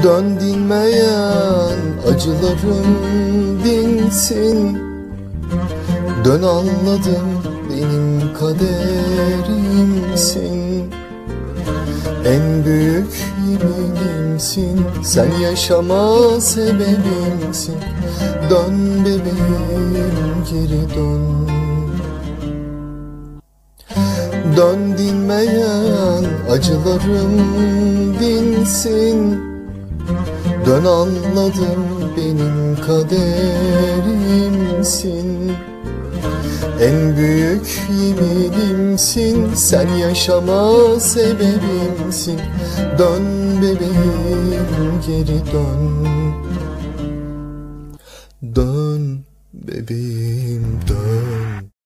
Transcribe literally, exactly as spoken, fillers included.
Dön dinmeyen acılarım dinsin. Dön anladım benim kaderimsin. En büyük yeminimsin, sen yaşama sebebimsin. Dön bebeğim geri dön. Dön dinmeyen acılarım dinsin. Dön anladım benim kaderimsin. En büyük yeminimsin, sen yaşama sebebimsin. Dön bebeğim geri dön. Dön bebeğim dön.